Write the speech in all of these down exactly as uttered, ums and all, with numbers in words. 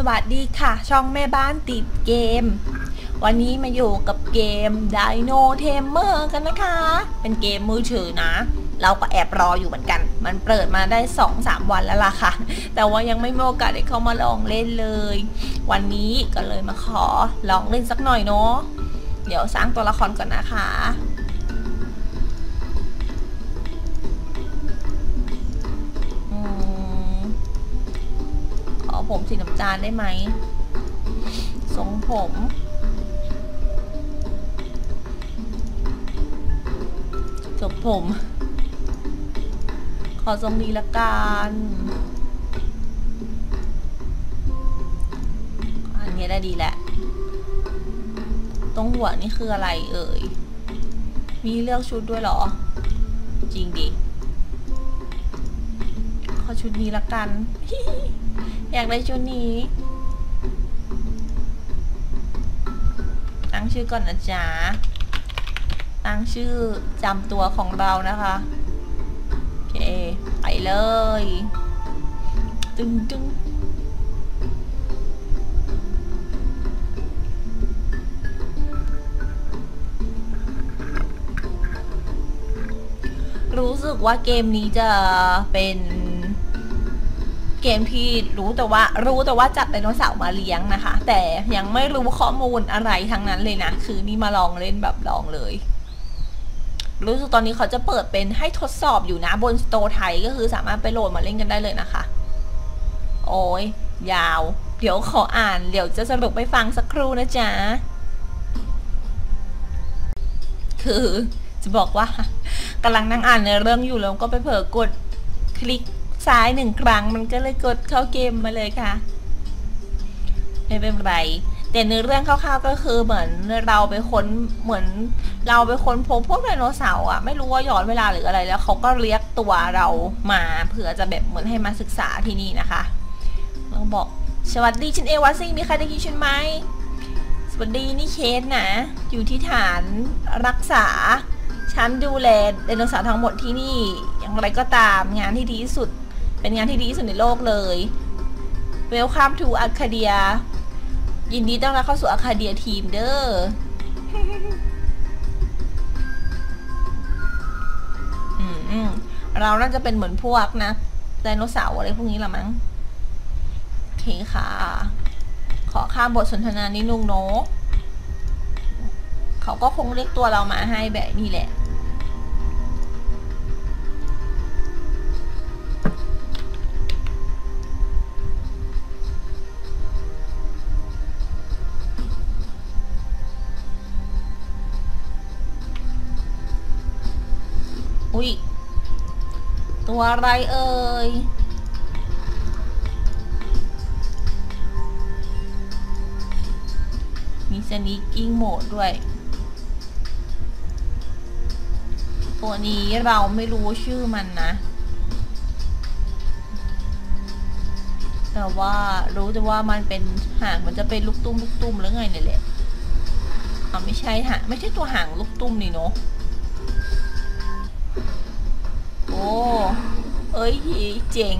วัสดีค่ะช่องแม่บ้านติดเกมวันนี้มาอยู่กับเกม Dino Tamer กันนะคะเป็นเกมมือถือนะเราก็แอบรออยู่เหมือนกันมันเปิดมาได้ สองสาม วันแล้วล่ะค่ะแต่ว่ายังไม่มีโอกาสได้เข้ามาลองเล่นเลยวันนี้ก็เลยมาขอลองเล่นสักหน่อยเนาะเดี๋ยวสร้างตัวละครก่อนนะคะผมสีน้ำตาลได้ไหมทรงผมจบผมขอทรงนี้ละกันอันนี้ได้ดีแหละตรงหัวนี่คืออะไรเอ่ยมีเลือกชุดด้วยเหรอจริงดิขอชุดนี้ละกันอยากได้ชุดนี้ตั้งชื่อก่อนนะจ๊ะตั้งชื่อจำตัวของเรานะคะโอเคไปเลยตึงตึงรู้สึกว่าเกมนี้จะเป็นเกมที่รู้แต่ว่ารู้แต่ว่าจับไดโนเสาร์มาเลี้ยงนะคะแต่ยังไม่รู้ข้อมูลอะไรทั้งนั้นเลยนะคือนี่มาลองเล่นแบบลองเลยรู้สึกตอนนี้เขาจะเปิดเป็นให้ทดสอบอยู่นะบนสโตร์ไทยก็คือสามารถไปโหลดมาเล่นกันได้เลยนะคะโอ้ยยาวเดี๋ยวขออ่านเดี๋ยวจะสรุปไปฟังสักครู่นะจ๊ะคือจะบอกว่ากำลังนั่งอ่านในเรื่องอยู่แล้วก็ไปเผลอกดคลิกซ้ายหนึ่งครั้งมันก็เลยกดเข้าเกมมาเลยค่ะไม่เป็นไรแต่เนื้อเรื่องคร่าวๆก็คือเหมือนเราไปค้นเหมือนเราไปค้นพบพวกไดโนเสาร์อ่ะไม่รู้ว่าย้อนเวลาหรืออะไรแล้วเขาก็เรียกตัวเรามาเผื่อจะแบบเหมือนให้มาศึกษาที่นี่นะคะเราบอกสวัสดีฉันเอวาซิงมีใครได้ยินฉันไหมสวัสดีนี่เคสนะอยู่ที่ฐานรักษาฉันดูแลไดโนเสาร์ทั้งหมดที่นี่อย่างไรก็ตามงานที่ดีที่สุดเป็นงานที่ดีที่สุดในโลกเลย Welcome to Arcadia ยินดีต้อนรับเข้าสู่ Arcadia Team เด้อ อืมเราน่าจะเป็นเหมือนพวกนะไดโนเสาร์อะไรพวกนี้ละมั้งโอเคค่ะขอข้ามบทสนทนานิดนึงเนาะเขาก็คงเรียกตัวเรามาให้แบบนี้แหละอุ้ยตัวอะไรเอ่ยมีสนีกกิ้งโหมดด้วยตัวนี้เราไม่รู้ชื่อมันนะแต่ว่ารู้แต่ว่ามันเป็นหางมันจะเป็นลูกตุ้มลูกตุ้มแล้วไงเนี่ยแหละอ๋อไม่ใช่หางไม่ใช่ตัวหางลูกตุ้มนี่เนาะโอ้เอ้ยเจ๋ง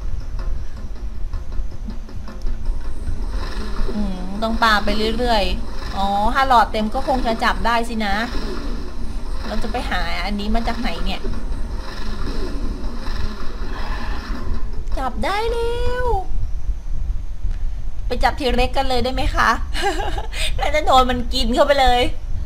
อืมต้องปาไปเรื่อยๆอ๋อถ้าหลอดเต็มก็คงจะจับได้สินะเราจะไปหาอันนี้มาจากไหนเนี่ยจับได้แล้วไปจับทีเล็กกันเลยได้ไหมคะ น่าจะโดนมันกินเข้าไปเลย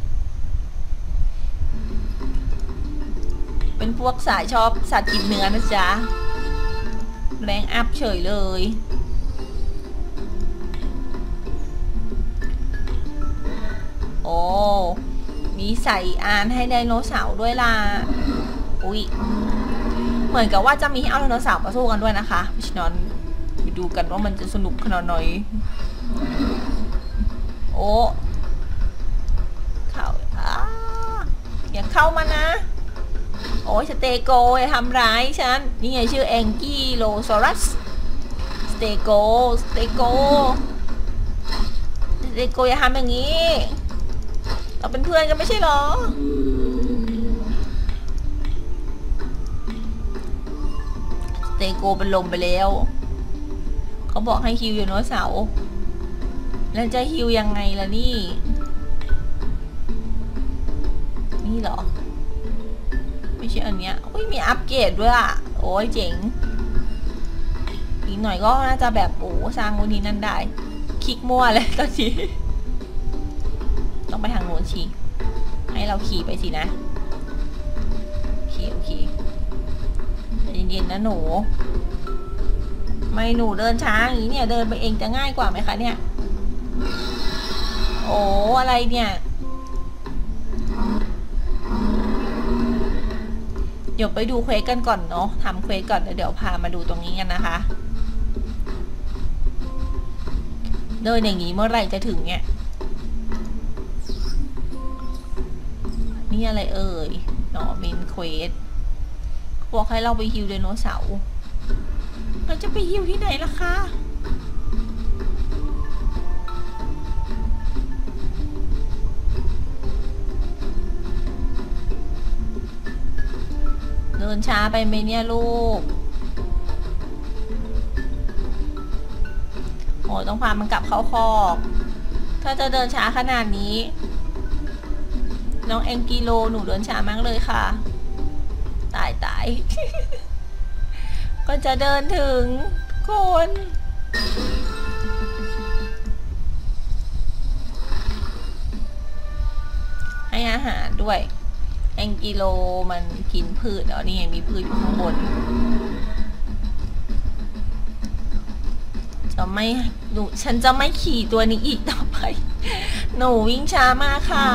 เป็นพวกสายชอบสัตว์กินเนื้อนะจ๊ะแรงอัพเฉยเลยโอ้มีใส่อานให้ไดโนเสาร์ด้วยล่ะอุ๊ยเหมือนกับว่าจะมีให้เอาไดโนเสาร์มาสู้กันด้วยนะคะเพราะฉะนั้นไปดูกันว่ามันจะสนุกขนาดไหนโอ้เข้าอย่าเข้ามานะโอ้ยสเตโกอย่าทำร้ายฉันนี่ไงชื่อแองกี้โลซอรัสสเตโกสเตโกสเตโกอย่าทำอย่างนี้เราเป็นเพื่อนกันไม่ใช่หรอสเตโกเป็นลมไปแล้วเขาบอกให้คิวไดโนเสาร์แล้วจะฮิวยังไงล่ะนี่นี่เหรอไม่ใช่อันเนี้ยโอ้ยมีอัปเกรดด้วยอ่ะโอ้ยเจ๋งอีกหน่อยก็น่าจะแบบโอ้สร้างวันนี้นั่นได้คลิกมั่วเลยตอนนี้ต้องไปทางโน้นชีให้เราขี่ไปสินะขี่โอเคเย็นๆนะหนูไม่หนูเดินช้าอย่างนี้เนี่ยเดินไปเองจะง่ายกว่าไหมคะเนี่ยโอ้อะไรเนี่ยเดี๋ยวไปดูเควสกันก่อนเนาะทำเควสก่อนแล้วเดี๋ยวพามาดูตรงนี้กันนะคะเดินอย่างนี้เมื่อไหร่จะถึงเนี่ยนี่อะไรเอ่ยเนาะเมนเควสบอกให้เราไปฮิวไดโนเสาร์เราจะไปฮิวที่ไหนล่ะคะเดินช้าไปไหมเนี่ยลูกโอ้ต้องพามันกลับเข้าคอกถ้าจะเดินช้าขนาดนี้น้องแองกิโลหนูเดินช้ามากเลยค่ะตายตาย ก็จะเดินถึงคนให้อาหารด้วยแองกิโลมันกินพืชแล้วนี่มีพืชอยู่ข้างบนจะไม่หนูฉันจะไม่ขี่ตัวนี้อีกต่อไปหนูวิ่งช้ามากค่ะ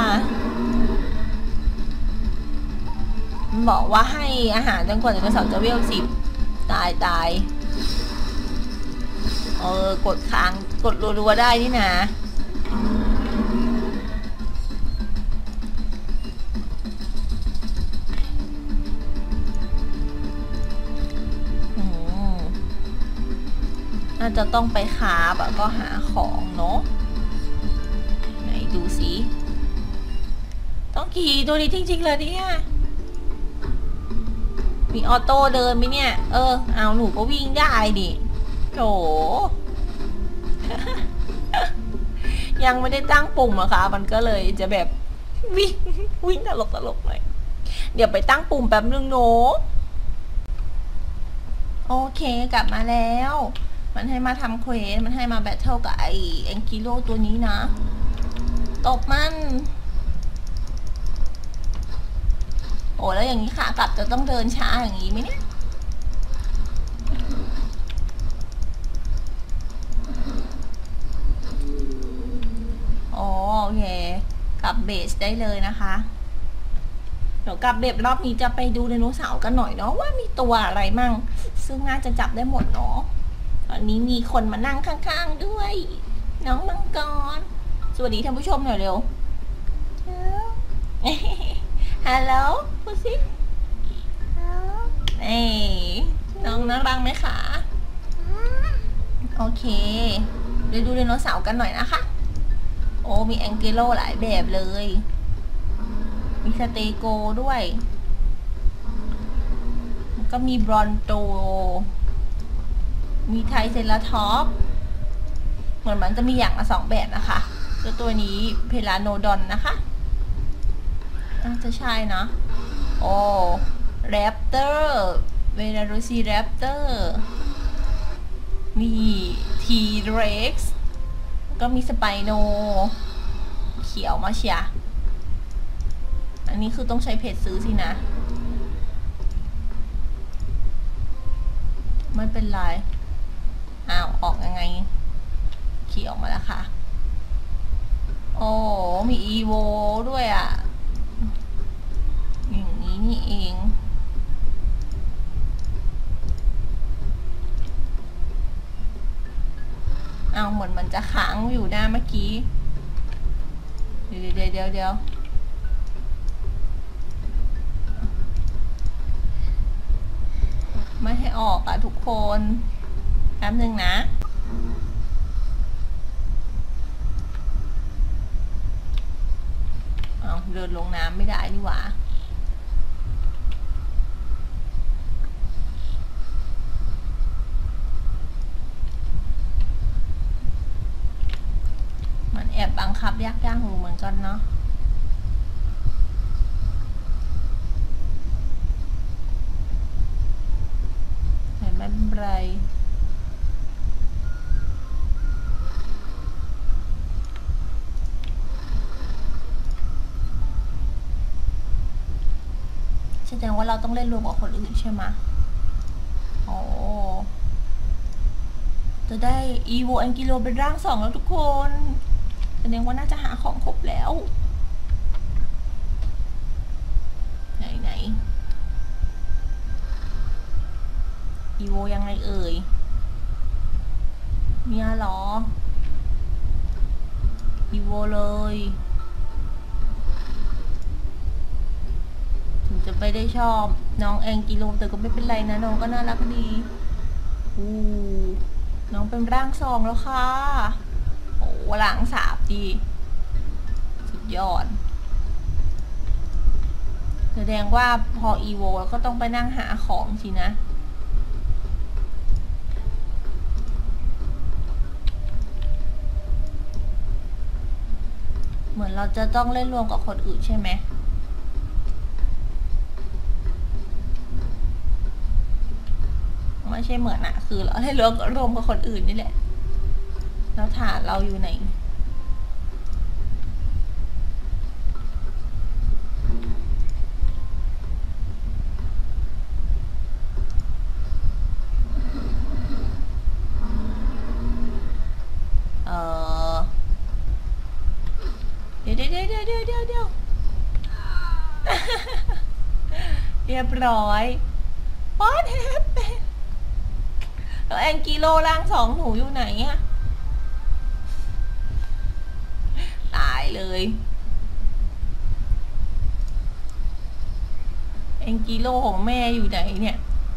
บอกว่าให้อาหารจนกว่าไดโนเสาร์จะเวลสิบตายตายเออกดค้างกดรัวๆได้นี่นะน่าจะต้องไปคาบอะก็หาของเนาะไหนดูสิต้องขี่ตัวนี้จริงๆเลยเนี่ยมีออโต้เดินไหมเนี่ยเออเอาหนูก็วิ่งได้ดิโถ ยังไม่ได้ตั้งปุ่มอะค่ะมันก็เลยจะแบบวิ่งวิ่งตลกตลกหน่อยเดี๋ยวไปตั้งปุ่มแป๊บนึงเนาะโอเคกลับมาแล้วมันให้มาทำเควสมันให้มาแบทเทิลกับไอแองกิโลตัวนี้นะตบมันโอ้แล้วอย่างนี้ขากลับจะต้องเดินช้าอย่างนี้ไหมเนี่ยโอเคกลับเบสได้เลยนะคะเดี๋ยวกลับเบสรอบนี้จะไปดูไดโนเสาร์กันหน่อยเนาะว่ามีตัวอะไรมั่งซึ่งน่าจะจับได้หมดเนาะตอนนี้มีคนมานั่งข้างๆด้วยน้องมังกรสวัสดีท่านผู้ชมหน่อยเร็วฮัลโหลพูดสิเอ้น้องน่ารักไหมคะโอเคเดี๋ยวดูไดโนเสาร์กันหน่อยนะคะโอ้มีแองเกโลหลายแบบเลยมีสเตโกด้วยก็มีบรอนโตมีไทเซราทอปเหมือนมันจะมีอย่างละสองแบบนะคะแล้วตัวนี้เพลาโนดอนนะคะน่าจะใช่นะโอ้แรปเตอร์เวลารูซีแรปเตอร์มีทีเร็กซ์ก็มีสไปโนเขียวมาเชียอันนี้คือต้องใช้เพจซื้อสินะไม่เป็นไรอ้าวออกยังไงขี่ออกมาแล้วค่ะโอ้มีอีโวด้วยอ่ะอย่างนี้นี่เองเอาเหมือนมันจะค้างอยู่หน้าเมื่อกี้เดี๋ยวเดี๋ยวเดี๋ยวเดี๋ยวไม่ให้ออกอ่ะทุกคนแป๊บนึงนะเอาเดินลงน้ำไม่ได้นี่หว่าคับยากย่างหูเหมือนกันเนาะแต่ไม่เป็นไรแสดงว่าเราต้องเล่นรวมกับคนอื่นใช่ไหมโอ้จะได้อีโวแองกิโลเป็นร่างสองแล้วทุกคนแสดงว่าน่าจะหาของครบแล้วไหนไหนอีโวยังไงเอ่ยเนี่ยหรออีโวเลยถึงจะไม่ได้ชอบน้องแองกิโลแต่ก็ไม่เป็นไรนะน้องก็น่ารักดีอู้น้องเป็นร่างสองแล้วค่ะโอ้ร่างสามดีสุดยอดแสดงว่าพออีโวก็ต้องไปนั่งหาของสินะเหมือนเราจะต้องเล่นรวมกับคนอื่นใช่ไหมไม่ใช่เหมือนอะคือเราให้รวมรวมกับคนอื่นนี่แหละแล้วฐานเราอยู่ไหนเออเดี๋ยวเดี๋ยวเดี๋ยวเดี๋ยวเดี๋ยวเดี๋ยวเรียบร้อยป๊อดแฮปเป็นแล้วแองกิโลร่างสองหนูอยู่ไหนอะตายเลยแองกิโลของแม่อยู่ไหนเนี่ย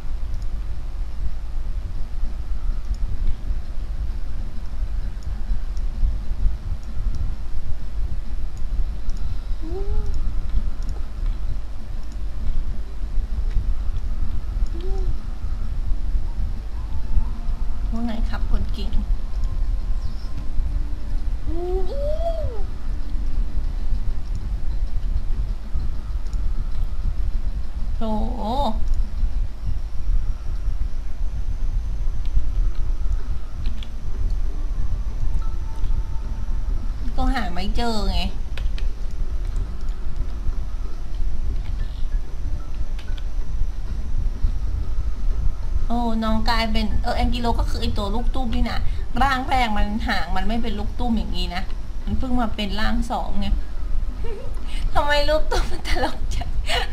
ว่าไงครับคนเก่งโอ้ก็หาไม่เจอไงโอ้น้องกลายเป็นเออแองกิโลก็คือไอตัวลูกตุ้มนี่นะร่างแรกมันหางมันไม่เป็นลูกตุ้มอย่างนี้นะมันเพิ่งมาเป็นร่างสองไงทำไมลูกตุ้มมันตลกจัง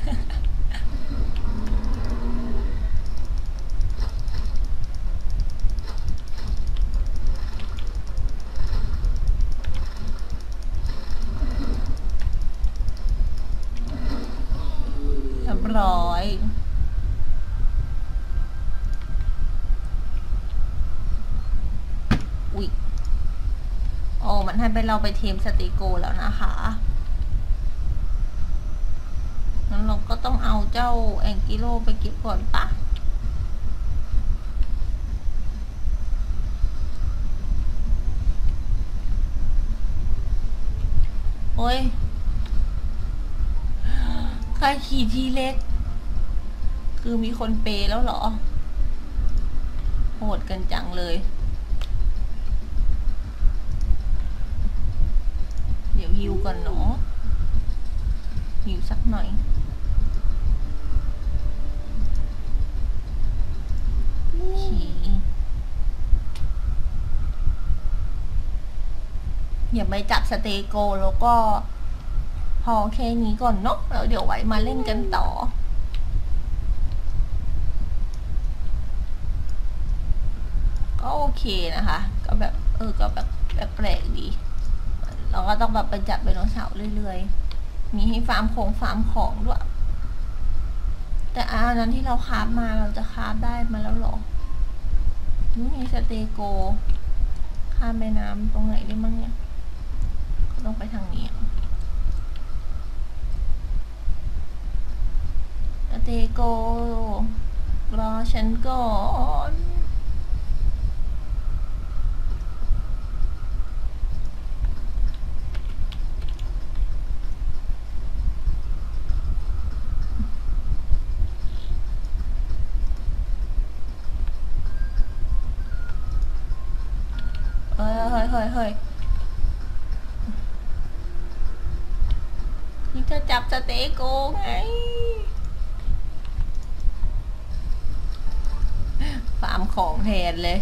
เรียบร้อยอุ๊ยโอ้มันให้ไปเราไปเทมสติโกแล้วนะคะงั้นเราก็ต้องเอาเจ้าแองกิโลไปเก็บก่อนปะโอ้ยใครขี่ทีเล็กคือมีคนเปย์แล้วเหรอโหดกันจังเลยเดี๋ยวฮิวก่อนเนาะฮิวสักหน่อยอย่าไปจับสเตโกแล้วก็พอแค่นี้ก่อนเนาะแล้วเดี๋ยวไว้มาเล่นกันต่อก็โอเคนะคะก็แบบเออก็แบบแปลกๆดีเราก็ต้องแบบไปจับไดโนเสาร์เรื่อยๆมีให้ฟาร์มของฟาร์มของด้วยแต่อันนั้นที่เราคราฟมาเราจะคราฟได้มาแล้วหรอนี่ไงสเตโกข้ามแม่น้ำตรงไหนได้มั้งเนี่ยต้องไปทางนี้สเตโกรอฉันก่อนเฮ้ยเฮ้ยนี่จะจับสเตโกไงฟาร์มของแทนเลย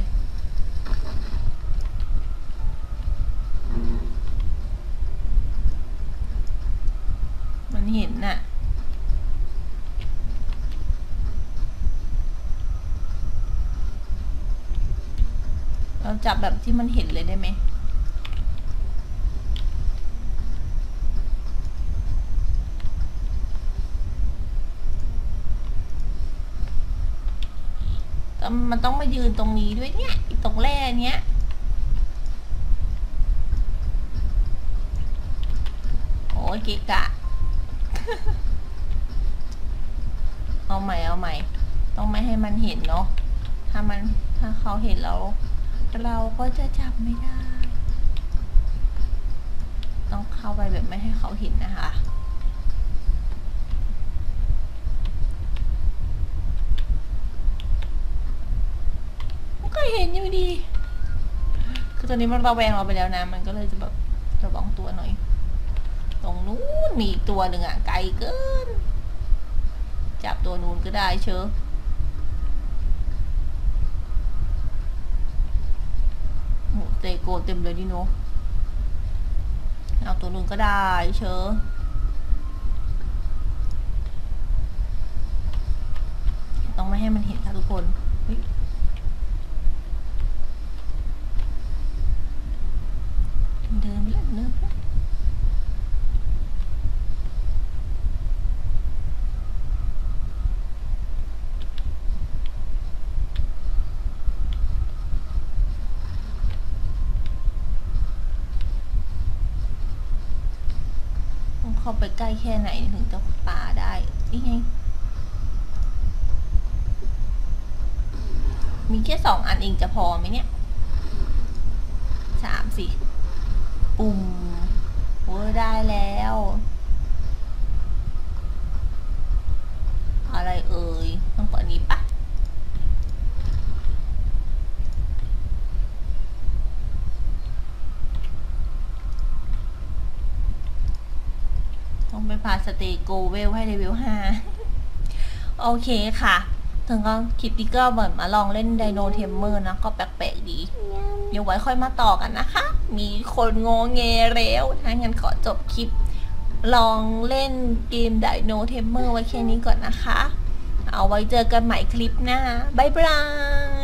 มันเห็นน่ะเราจับแบบที่มันเห็นเลยได้ไหมมันต้องมายืนตรงนี้ด้วยเนี่ยตรงแร่เนี้ยโอ้ยเกะกะ เอาใหม่เอาใหม่ต้องไม่ให้มันเห็นเนาะถ้ามันถ้าเขาเห็นเราเราก็จะจับไม่ได้ต้องเข้าไปแบบไม่ให้เขาเห็นนะคะก็เห็นอยู่ดีคือตอนนี้มันระแวงเราไปแล้วนะมันก็เลยจะแบบระวังตัวหน่อยตรงนู้นมีตัวหนึ่งอ่ะไกลเกินจับตัวนู้นก็ได้เชอะโหเตโกเต็มเลยดิโนเอาตัวนู้นก็ได้เชอะต้องไม่ให้มันเห็นค่ะทุกคนเดินไปแล้วเดินไปแล้วต้องเข้าไปใกล้แค่ไหนถึงจะป่าได้นี่ไงมีแค่สองอันเองจะพอไหมเนี่ยสามสี่ปุ่มโอ้ได้แล้วอะไรเอ่ยต้องกดนี้ปะต้องไปพาสเตโกเวลให้เลเวลห้าโอเคค่ะถึงก็คลิปนี้ก็เหมือนมาลองเล่นไดโนเทมเมอร์นะก็แปลกๆดีเดี๋ยวไว้ค่อยมาต่อกันนะคะมีคนงงเงแล้วถ้างั้นขอจบคลิปลองเล่นเกมไดโนเทมเมอร์ไว้แค่นี้ก่อนนะคะเอาไว้เจอกันใหม่คลิปหน้าบ๊ายบาย